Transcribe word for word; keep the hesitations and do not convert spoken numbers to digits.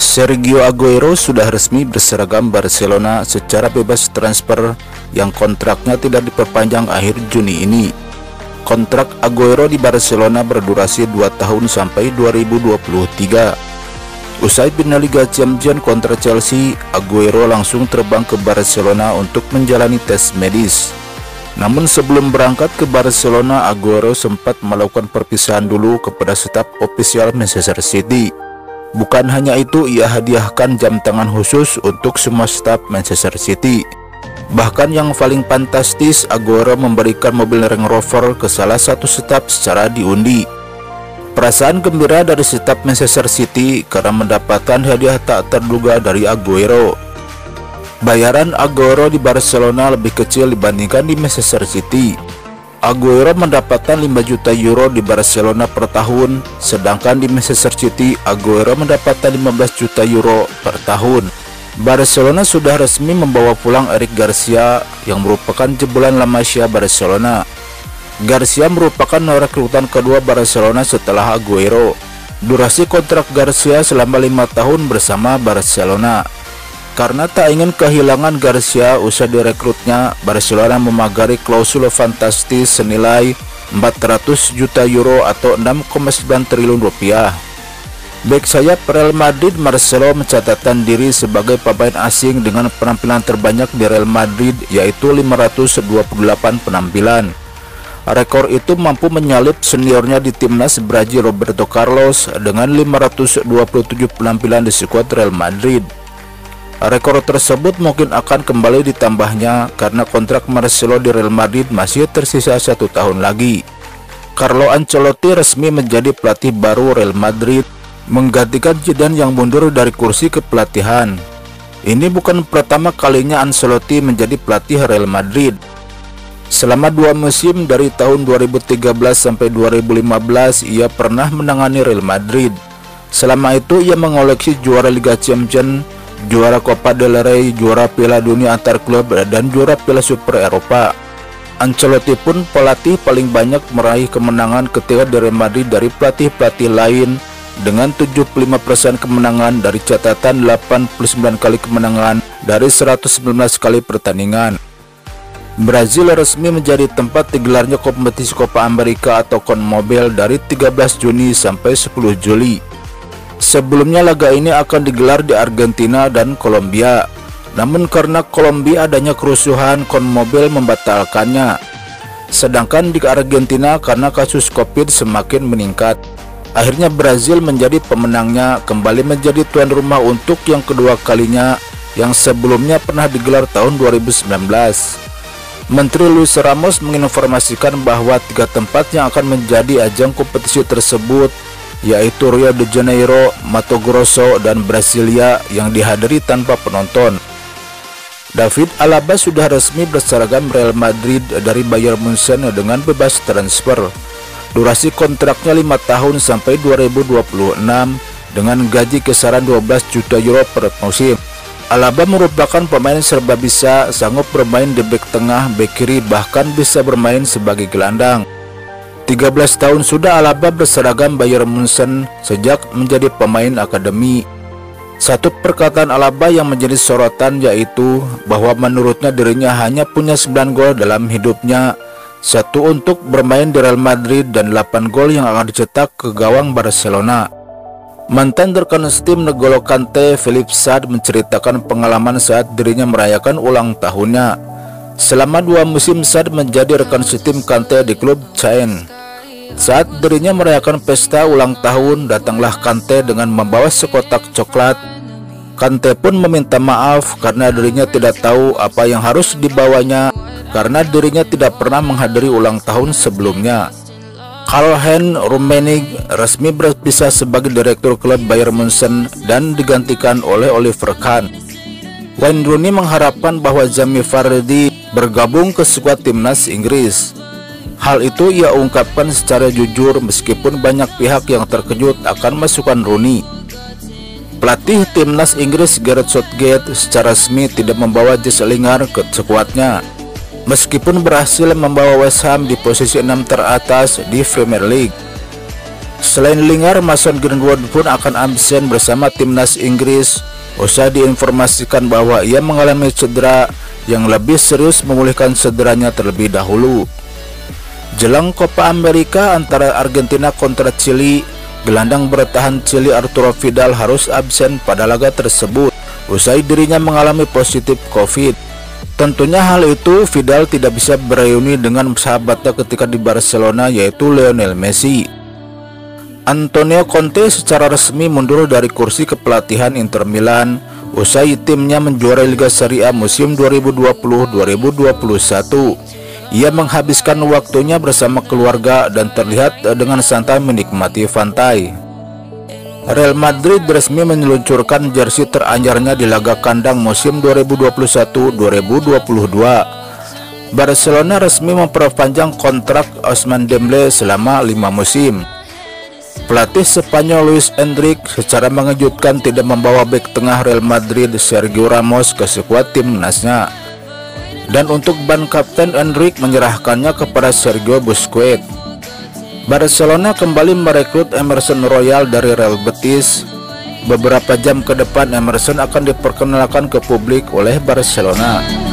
Sergio Aguero sudah resmi berseragam Barcelona secara bebas transfer yang kontraknya tidak diperpanjang akhir Juni ini. Kontrak Aguero di Barcelona berdurasi dua tahun sampai dua ribu dua puluh tiga. Usai final Liga Champions kontra Chelsea, Aguero langsung terbang ke Barcelona untuk menjalani tes medis. Namun sebelum berangkat ke Barcelona, Aguero sempat melakukan perpisahan dulu kepada staf ofisial Manchester City. Bukan hanya itu, ia hadiahkan jam tangan khusus untuk semua staf Manchester City. Bahkan yang paling fantastis, Aguero memberikan mobil Range Rover ke salah satu staf secara diundi. Perasaan gembira dari staf Manchester City karena mendapatkan hadiah tak terduga dari Aguero. Bayaran Aguero di Barcelona lebih kecil dibandingkan di Manchester City. Aguero mendapatkan lima juta euro di Barcelona per tahun, sedangkan di Manchester City Aguero mendapatkan lima belas juta euro per tahun. Barcelona sudah resmi membawa pulang Eric Garcia yang merupakan jebolan La Masia Barcelona. Garcia merupakan rekrutan kedua Barcelona setelah Aguero. Durasi kontrak Garcia selama lima tahun bersama Barcelona. Karena tak ingin kehilangan Garcia usai direkrutnya, Barcelona memagari klausul fantastis senilai empat ratus juta euro atau enam koma sembilan triliun rupiah. Bek sayap Real Madrid Marcelo mencatatkan diri sebagai pemain asing dengan penampilan terbanyak di Real Madrid, yaitu lima ratus dua puluh delapan penampilan. Rekor itu mampu menyalip seniornya di timnas Brazil Roberto Carlos dengan lima ratus dua puluh tujuh penampilan di skuad Real Madrid. Rekor tersebut mungkin akan kembali ditambahnya karena kontrak Marcelo di Real Madrid masih tersisa satu tahun lagi. Carlo Ancelotti resmi menjadi pelatih baru Real Madrid, menggantikan Zidane yang mundur dari kursi kepelatihan. Ini bukan pertama kalinya Ancelotti menjadi pelatih Real Madrid. Selama dua musim dari tahun dua ribu tiga belas sampai dua ribu lima belas, ia pernah menangani Real Madrid. Selama itu ia mengoleksi juara Liga Champions, juara Copa del Rey, juara Piala Dunia antar klub, dan juara Piala Super Eropa. Ancelotti pun pelatih paling banyak meraih kemenangan ketika di Real Madrid dari pelatih-pelatih lain dengan tujuh puluh lima persen kemenangan dari catatan delapan puluh sembilan kali kemenangan dari seratus sembilan belas kali pertandingan. Brazil resmi menjadi tempat digelarnya kompetisi Copa America atau CONMEBOL dari tiga belas Juni sampai sepuluh Juli. Sebelumnya laga ini akan digelar di Argentina dan Kolombia. Namun karena Kolombia adanya kerusuhan, CONMEBOL membatalkannya. Sedangkan di Argentina karena kasus Covid semakin meningkat. Akhirnya Brazil menjadi pemenangnya, kembali menjadi tuan rumah untuk yang kedua kalinya, yang sebelumnya pernah digelar tahun dua ribu sembilan belas. Menteri Luis Ramos menginformasikan bahwa tiga tempat yang akan menjadi ajang kompetisi tersebut yaitu Rio de Janeiro, Mato Grosso, dan Brasilia yang dihadiri tanpa penonton. David Alaba sudah resmi berseragam Real Madrid dari Bayern Munchen dengan bebas transfer. Durasi kontraknya lima tahun sampai dua ribu dua puluh enam dengan gaji kisaran dua belas juta euro per musim. Alaba merupakan pemain serba bisa, sanggup bermain di bek tengah, bek kiri, bahkan bisa bermain sebagai gelandang. tiga belas tahun sudah Alaba berseragam Bayern Munchen sejak menjadi pemain akademi. Satu perkataan Alaba yang menjadi sorotan yaitu bahwa menurutnya dirinya hanya punya sembilan gol dalam hidupnya, satu untuk bermain di Real Madrid dan delapan gol yang akan dicetak ke gawang Barcelona. Mantan rekan tim N'Golo Kante, Philippe Saad, menceritakan pengalaman saat dirinya merayakan ulang tahunnya. Selama dua musim Saad menjadi rekan setim Kante di klub Caen. Saat dirinya merayakan pesta ulang tahun, datanglah Kante dengan membawa sekotak coklat. Kante pun meminta maaf karena dirinya tidak tahu apa yang harus dibawanya karena dirinya tidak pernah menghadiri ulang tahun sebelumnya. Karl-Heinz Rummenigge resmi berpisah sebagai direktur klub Bayern Munchen dan digantikan oleh Oliver Kahn. Wayne Rooney mengharapkan bahwa Jamie Vardy bergabung ke skuad timnas Inggris. Hal itu ia ungkapkan secara jujur meskipun banyak pihak yang terkejut akan masukan Rooney. Pelatih timnas Inggris Gareth Southgate secara resmi tidak membawa Jesse Lingard ke skuadnya. Meskipun berhasil membawa West Ham di posisi enam teratas di Premier League. Selain Lingard, Mason Greenwood pun akan absen bersama timnas Inggris usai diinformasikan bahwa ia mengalami cedera yang lebih serius, memulihkan cederanya terlebih dahulu. Jelang Copa America antara Argentina kontra Chili, gelandang bertahan Chili Arturo Vidal harus absen pada laga tersebut usai dirinya mengalami positif COVID. Tentunya hal itu Vidal tidak bisa bereuni dengan sahabatnya ketika di Barcelona, yaitu Lionel Messi. Antonio Conte secara resmi mundur dari kursi kepelatihan Inter Milan usai timnya menjuarai Liga Serie A musim dua ribu dua puluh dua ribu dua puluh satu. Ia menghabiskan waktunya bersama keluarga dan terlihat dengan santai menikmati pantai. Real Madrid resmi meluncurkan jersey teranyarnya di laga kandang musim dua ribu dua puluh satu dua ribu dua puluh dua. Barcelona resmi memperpanjang kontrak Ousmane Dembélé selama lima musim. Pelatih Spanyol Luis Enrique secara mengejutkan tidak membawa bek tengah Real Madrid Sergio Ramos ke skuad timnasnya. Dan untuk ban kapten, Enrique menyerahkannya kepada Sergio Busquets. Barcelona kembali merekrut Emerson Royal dari Real Betis. Beberapa jam ke depan Emerson akan diperkenalkan ke publik oleh Barcelona.